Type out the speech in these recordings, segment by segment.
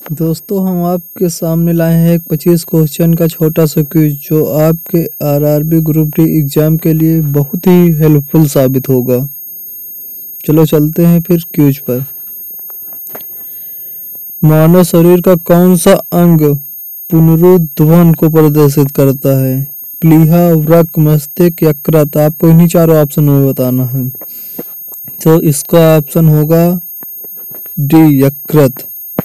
दोस्तों हम आपके सामने लाए हैं एक 25 क्वेश्चन का छोटा सा क्विज जो आपके आरआरबी ग्रुप डी एग्जाम के लिए बहुत ही हेल्पफुल साबित होगा। चलो चलते हैं फिर क्विज पर। मानव शरीर का कौन सा अंग पुनरुत्थान को प्रदर्शित करता है? प्लीहा, वृक्क, मस्तिष्क, यकृत। आपको इन्हीं चारों ऑप्शन में बताना है। तो इसका ऑप्शन होगा डी, यकृत।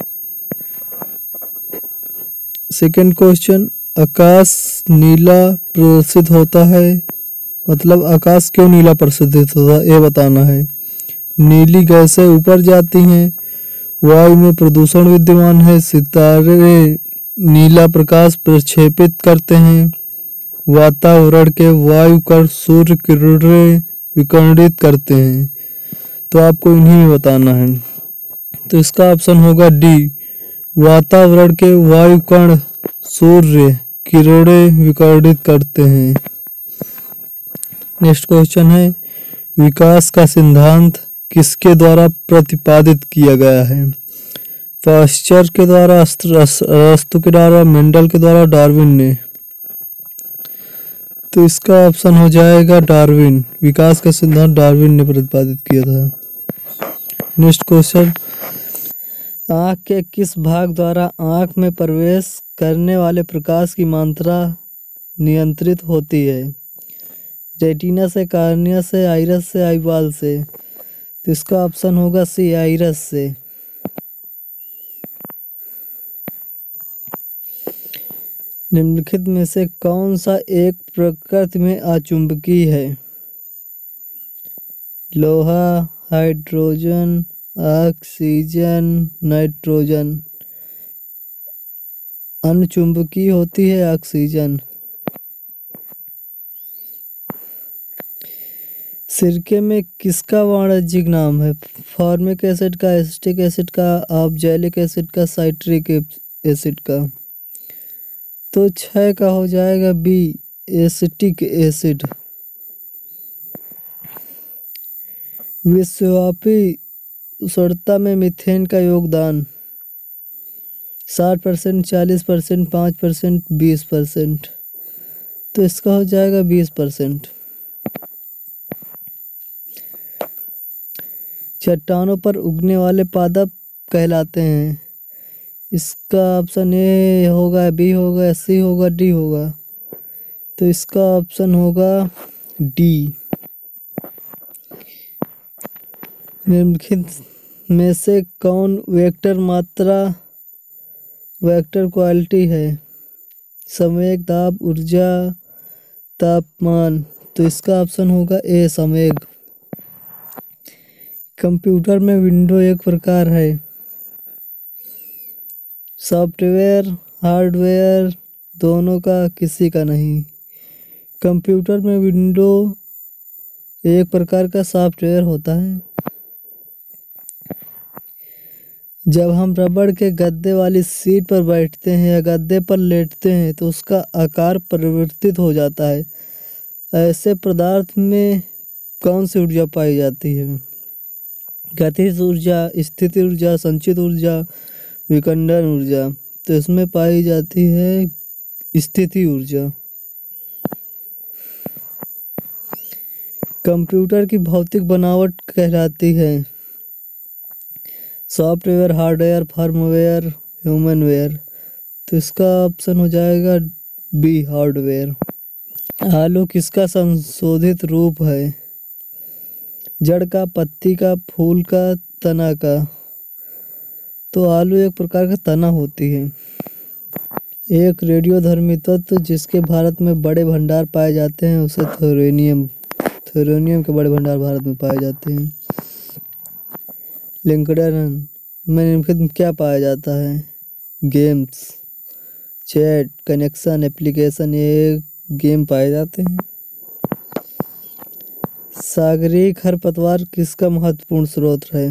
सेकंड क्वेश्चन, आकाश नीला प्रदर्शित होता है, मतलब आकाश क्यों नीला प्रदर्शित होता है ये बताना है। नीली गैसें ऊपर जाती हैं, वायु में प्रदूषण विद्यमान है, सितारे नीला प्रकाश प्रक्षेपित करते हैं, वातावरण के वायु कण सूर्य किरणें विकिरणित करते हैं। तो आपको इन्हीं में बताना है। तो इसका ऑप्शन होगा डी, वातावरण के वायु कण सूर्य किरणें विकिरणित करते हैं। नेक्स्ट क्वेश्चन है, विकास का सिद्धांत किसके द्वारा प्रतिपादित किया गया है? पाश्चर के द्वारा, अरस्तु के द्वारा, मेंडल के द्वारा, डार्विन ने। तो इसका ऑप्शन हो जाएगा डार्विन। विकास का सिद्धांत डार्विन ने प्रतिपादित किया था। नेक्स्ट क्वेश्चन, आँख के किस भाग द्वारा आँख में प्रवेश करने वाले प्रकाश की मात्रा नियंत्रित होती है? रेटिना से, कार्निया से, आइरस से, आईबॉल से। तो इसका ऑप्शन होगा सी, आइरस से। निम्नलिखित में से कौन सा एक प्रकृति में अचुंबकीय है? लोहा, हाइड्रोजन, ऑक्सीजन, नाइट्रोजन। अनचुंबकीय होती है ऑक्सीजन। सिरके में किसका वाणिज्यिक नाम है? फॉर्मिक एसिड का, एसिटिक एसिड का, ऑक्सैलिक एसिड का, साइट्रिक एसिड का। तो 6 का हो जाएगा बी, एसिटिक एसिड। विश्वव्यापी उष्णता में मीथेन का योगदान 60%, 40%, 5%, 20%। तो इसका हो जाएगा 20%। चट्टानों पर उगने वाले पादप कहलाते हैं। इसका ऑप्शन ए होगा, बी होगा, सी होगा, डी होगा। तो इसका ऑप्शन होगा डी। निम्नलिखित में से कौन वेक्टर मात्रा, वेक्टर क्वालिटी है? संवेग, दाब, ऊर्जा, तापमान। तो इसका ऑप्शन होगा ए, संवेग। कंप्यूटर में विंडो एक प्रकार है, सॉफ्टवेयर, हार्डवेयर, दोनों का, किसी का नहीं। कंप्यूटर में विंडो एक प्रकार का सॉफ्टवेयर होता है। जब हम रबड़ के गद्दे वाली सीट पर बैठते हैं या गद्दे पर लेटते हैं तो उसका आकार परिवर्तित हो जाता है। ऐसे पदार्थ में कौन सी ऊर्जा पाई जाती है? गतिज ऊर्जा, स्थिति ऊर्जा, संचित ऊर्जा, विखंडन ऊर्जा। तो इसमें पाई जाती है स्थिति ऊर्जा। कंप्यूटर की भौतिक बनावट कहलाती है सॉफ्टवेयर, हार्डवेयर, फर्मवेयर, ह्यूमनवेयर। तो इसका ऑप्शन हो जाएगा बी, हार्डवेयर। आलू किसका संशोधित रूप है? जड़ का, पत्ती का, फूल का, तना का। तो आलू एक प्रकार का तना होती है। एक रेडियोधर्मी तत्व जिसके भारत में बड़े भंडार पाए जाते हैं उसे थोरियम, थोरियम के बड़े भंडार भारत में पाए जाते हैं। लिंक्डइन में निम्नलिखित में क्या पाया जाता है? गेम्स, चैट, कनेक्शन, एप्लीकेशन, ये गेम पाए जाते हैं। सागरीय खरपतवार किसका महत्वपूर्ण स्रोत है?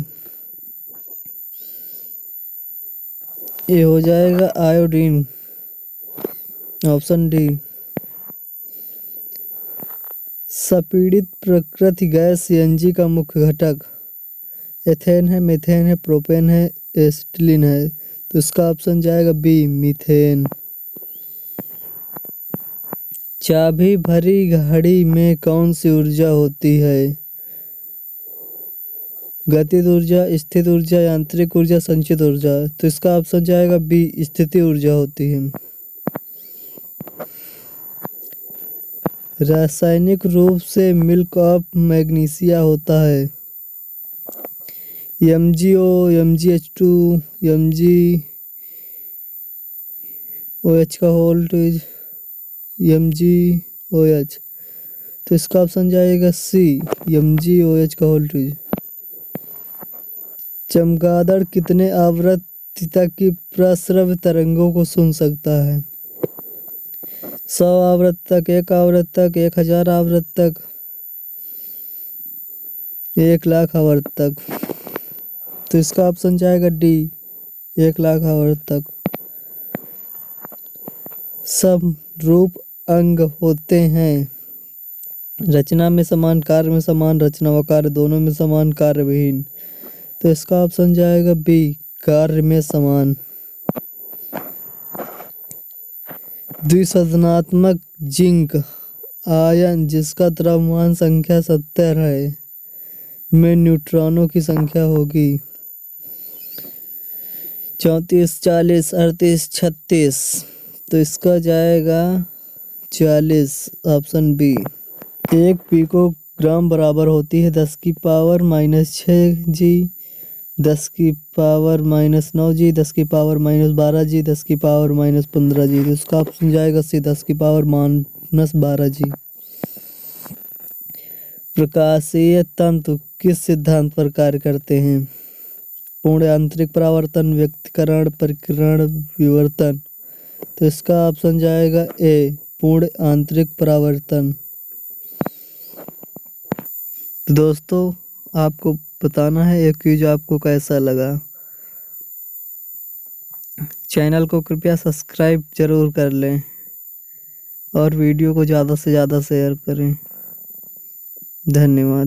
ये हो जाएगा आयोडीन, ऑप्शन डी। संपीड़ित प्रकृति गैस सीएनजी का मुख्य घटक एथेन है, मीथेन है, प्रोपेन है, एसिटिलीन है। तो इसका ऑप्शन जाएगा बी मीथेन। चाबी भरी घड़ी में कौन सी ऊर्जा होती है? गतिज ऊर्जा, स्थित ऊर्जा, यांत्रिक ऊर्जा, संचित ऊर्जा। तो इसका ऑप्शन जाएगा बी स्थिति ऊर्जा होती है। रासायनिक रूप से मिल्क ऑफ मैग्नीशिया होता है MgO, MgH2, MgOH का होल ट्विज, MgOH। तो इसका ऑप्शन जाएगा सी MgOH का होल ट्विज। चमगादड़ कितने आवृत्ति की प्रस्रव तरंगों को सुन सकता है? 100 आवृत्ति तक, 1 आवृत्ति तक, 1000 आवृत्ति तक, 1,00,000 आवृत्ति तक। तो इसका ऑप्शन जाएगा डी 1,00,000 आवृत्ति तक। समरूप अंग होते हैं रचना में समान, कार्य में समान, रचना व कार्य दोनों में समान, कार्य विहीन। तो इसका ऑप्शन जाएगा बी कार्य में समान। द्विसंरचनात्मक जिंक आयन जिसका द्रव्यमान संख्या 70 है में न्यूट्रॉनों की संख्या होगी 34, 40, 38, 36। तो इसका जाएगा 40, ऑप्शन बी। 1 पिकोग्राम बराबर होती है 10 की पावर -6 जी, 10 की पावर -9 जी, 10 की पावर -12 जी, 10 की पावर -15 जी। तो इसका ऑप्शन जाएगा सी 10 की पावर -12 जी। प्रकाशीय तंतु किस सिद्धांत पर कार्य करते हैं? पूर्ण आंतरिक परावर्तन, व्यक्तीकरण, परिकरण, विवर्तन। तो इसका ऑप्शन जाएगा ए पूर्ण आंतरिक परावर्तन। तो दोस्तों आपको बताना है ये क्विज आपको कैसा लगा। चैनल को कृपया सब्सक्राइब जरूर कर लें और वीडियो को ज़्यादा से ज़्यादा शेयर करें। धन्यवाद।